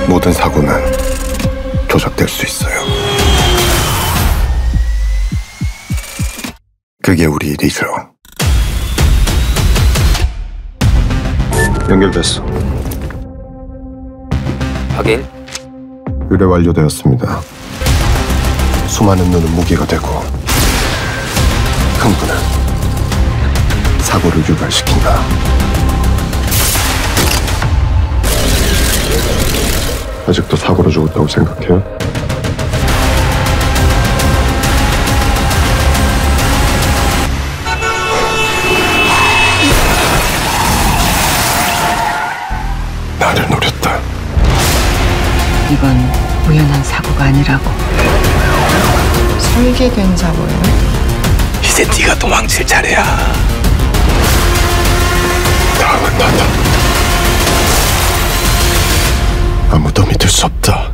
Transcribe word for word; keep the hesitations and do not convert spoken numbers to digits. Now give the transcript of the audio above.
모든 사고는 조작될 수 있어요. 그게 우리 일이죠. 연결됐어. 확인. 의뢰 완료되었습니다. 수많은 눈은 무기가 되고 흥분은 사고를 유발시킨다. 아직도 사고로 죽었다고 생각해요? 나를 노렸다. 이건 우연한 사고가 아니라고. 설계된 사고예요? 이제 네가 도망칠 차례야. 다음은 나다. 아무도 믿을 수 없다.